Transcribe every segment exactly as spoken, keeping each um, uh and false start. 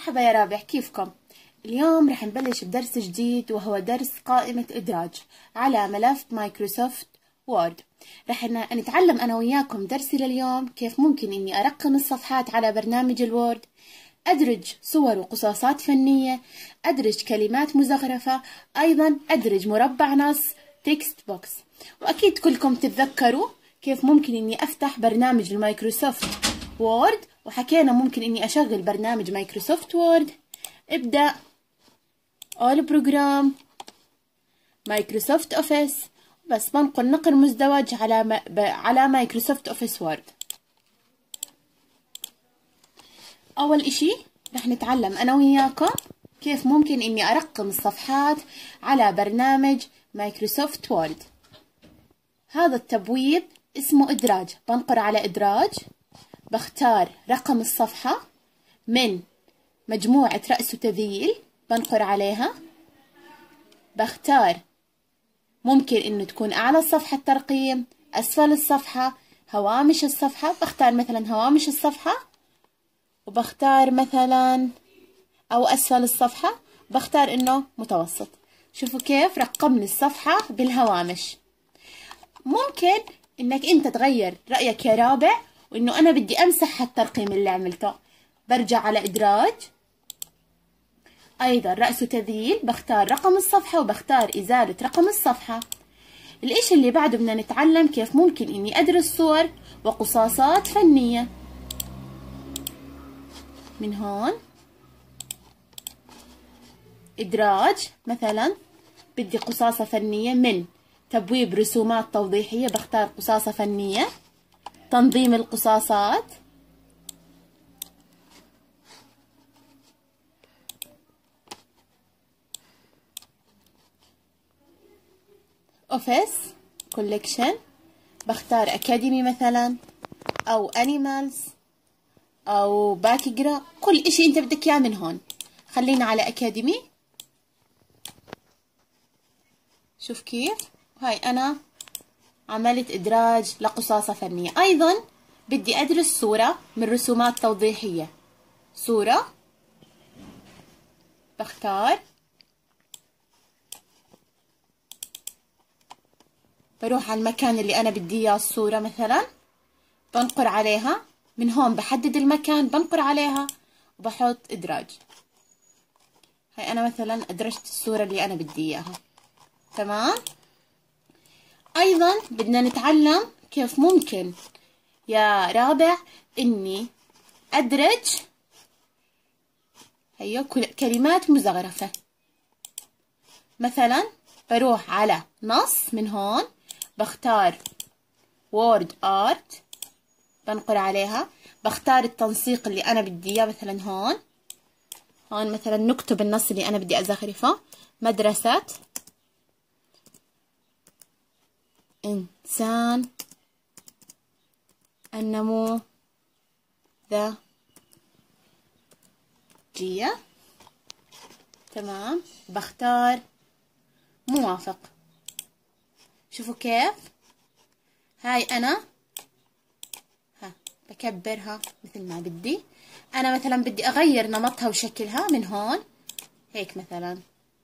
مرحبا يا رابع، كيفكم؟ اليوم رح نبلش بدرس جديد وهو درس قائمة إدراج على ملف مايكروسوفت وورد. رح نتعلم أنا وياكم درسي لليوم كيف ممكن إني أرقم الصفحات على برنامج الوورد، أدرج صور وقصاصات فنية، أدرج كلمات مزخرفة، أيضا أدرج مربع نص تكست بوكس. وأكيد كلكم تتذكروا كيف ممكن إني أفتح برنامج المايكروسوفت وورد، وحكينا ممكن إني أشغل برنامج مايكروسوفت وورد. ابدأ All Program مايكروسوفت أوفيس، بس بنقل نقل مزدوج على ما على مايكروسوفت أوفيس وورد. أول إشي رح نتعلم أنا وياكم كيف ممكن إني أرقم الصفحات على برنامج مايكروسوفت وورد. هذا التبويب اسمه إدراج. بنقر على إدراج، بختار رقم الصفحة من مجموعة رأس وتذييل، بنقر عليها، بختار ممكن إنه تكون أعلى الصفحة الترقيم، أسفل الصفحة، هوامش الصفحة. بختار مثلا هوامش الصفحة، وبختار مثلا أو أسفل الصفحة، بختار إنه متوسط. شوفوا كيف رقمني الصفحة بالهوامش. ممكن إنك أنت تغير رأيك يا رابع، وإنه أنا بدي أمسح الترقيم اللي عملته. برجع على إدراج، أيضا رأس وتذييل، بختار رقم الصفحة وبختار إزالة رقم الصفحة. الإشي اللي بعده بدنا نتعلم كيف ممكن إني أدرس صور وقصاصات فنية. من هون إدراج، مثلا بدي قصاصة فنية من تبويب رسومات توضيحية، بختار قصاصة فنية. تنظيم القصاصات، أوفيس كوليكشن، بختار أكاديمي مثلا أو أنيمالز أو باك جرا، كل إشي أنت بدك إياه من هون. خلينا على أكاديمي. شوف كيف هاي أنا عملت إدراج لقصاصة فنية. أيضا بدي أدرس صورة من رسومات توضيحية، صورة، بختار، بروح على المكان اللي أنا بدي إياه الصورة مثلا، بنقر عليها. من هون بحدد المكان، بنقر عليها وبحط إدراج. هاي أنا مثلا أدرجت الصورة اللي أنا بدي إياها. تمام. أيضا بدنا نتعلم كيف ممكن يا رابع إني أدرج هي كلمات مزخرفة. مثلا بروح على نص، من هون بختار وورد آرت، بنقر عليها، بختار التنسيق اللي أنا بدي إياه. مثلا هون هون مثلا نكتب النص اللي أنا بدي أزخرفه. مدرسة إنسان النموذجية. تمام. بختار موافق. شوفوا كيف هاي أنا ها بكبرها مثل ما بدي. أنا مثلا بدي أغير نمطها وشكلها، من هون هيك مثلا،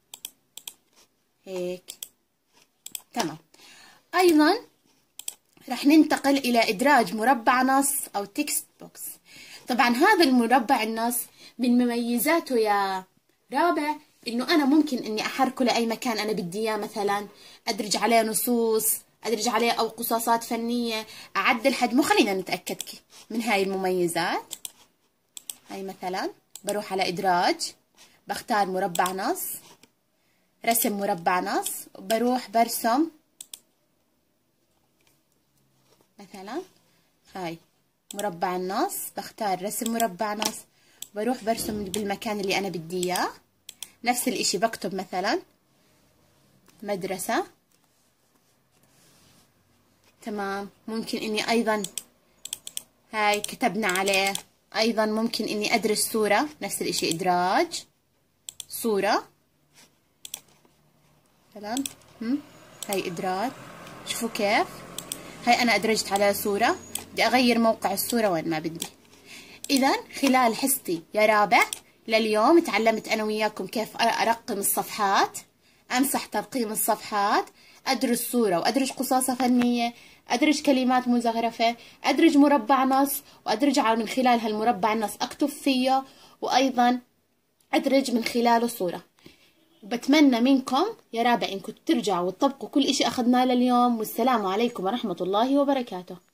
هيك. تمام. أيضا رح ننتقل إلى إدراج مربع نص أو تكست بوكس. طبعا هذا المربع النص من مميزاته يا رابع إنه أنا ممكن إني أحركه لأي مكان أنا بدي إياه. مثلا أدرج عليه نصوص، أدرج عليه أو قصاصات فنية، أعدل حجمه. خلينا نتأكد من هاي المميزات. هاي مثلا بروح على إدراج، بختار مربع نص، رسم مربع نص، بروح برسم مثلا هاي مربع النص، بختار رسم مربع نص، بروح برسم بالمكان اللي أنا بدي إياه. نفس الإشي بكتب مثلا مدرسة. تمام. ممكن إني أيضا هاي كتبنا عليه. أيضا ممكن إني أدرس صورة، نفس الإشي إدراج صورة مثلا. هاي إدراج. شوفوا كيف هاي أنا أدرجت على صورة، بدي أغير موقع الصورة وين ما بدي. إذا خلال حصتي يا رابع لليوم تعلمت أنا وياكم كيف أرقم الصفحات، أمسح ترقيم الصفحات، أدرج صورة وأدرج قصاصة فنية، أدرج كلمات مزخرفة، أدرج مربع نص وأدرج من خلال هالمربع النص أكتب فيه، وأيضا أدرج من خلاله صورة. بتمنى منكم يا رابع إنكم ترجعوا وتطبقوا كل إشي أخذناه لليوم، والسلام عليكم ورحمة الله وبركاته.